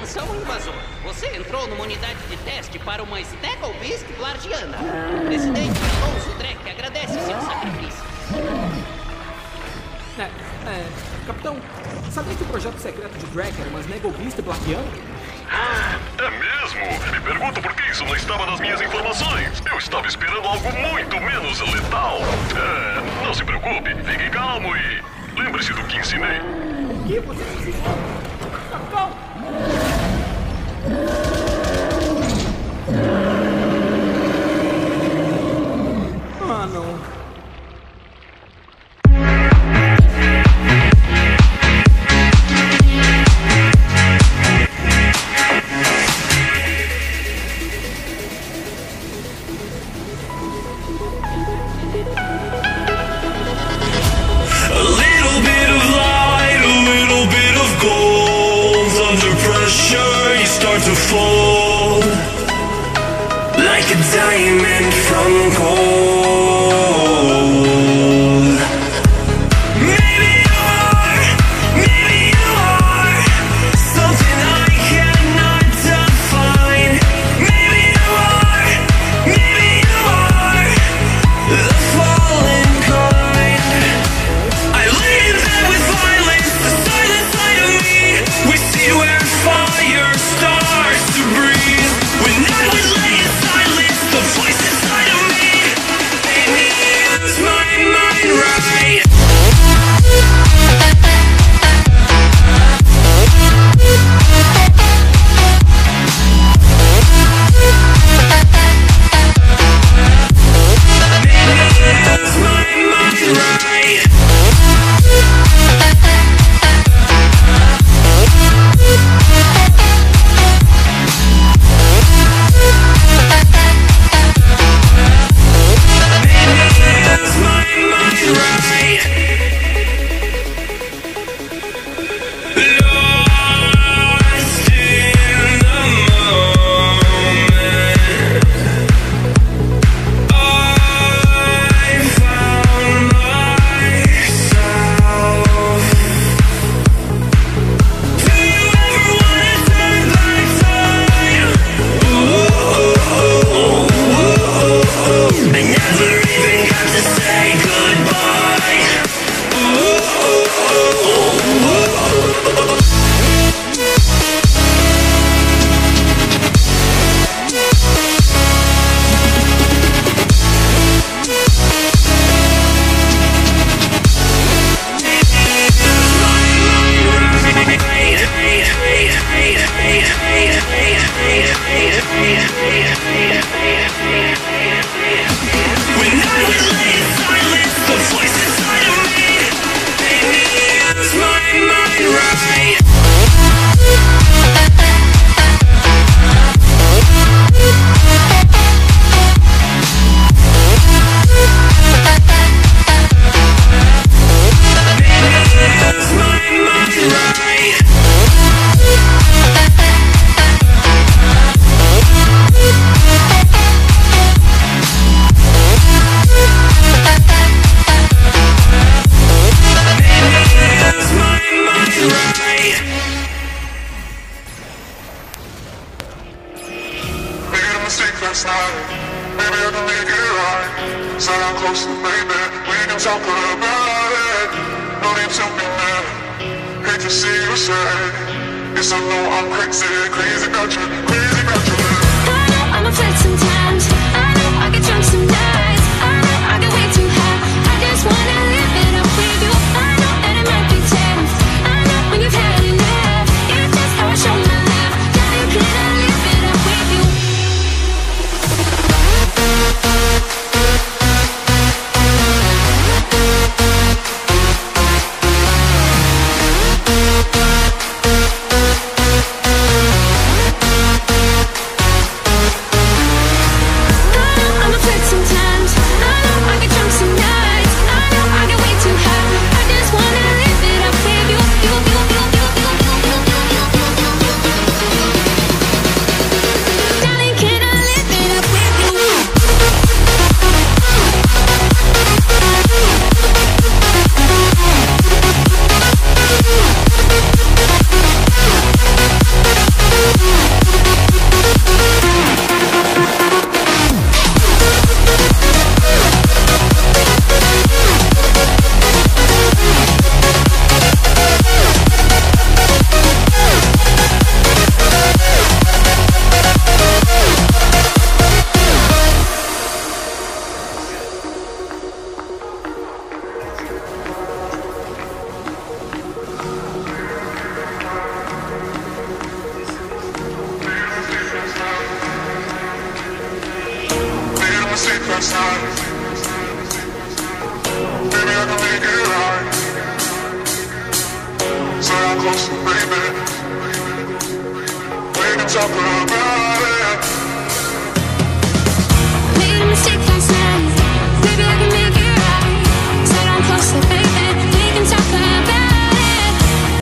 Atenção, invasor. Você entrou numa unidade de teste para uma Beast Guardiana. O presidente Alonso Drake agradece seu sacrifício. Capitão, sabia que o projeto secreto de Drake era uma Beast Guardiana? É mesmo? Me pergunto por que isso não estava nas minhas informações. Eu estava esperando algo muito menos letal. Não se preocupe, fique calmo e lembre-se do que ensinei. O que você me ensinou? Capitão! Ah, não. To fall like a diamond from gold. Maybe you are something I cannot define. Maybe you are the fallen kind. I lay in bed with violence, the silent side of me. We see where fire starts to breathe. When I would lay in silence, the voice inside of me made me use my mind right. closer, baby. We can talk about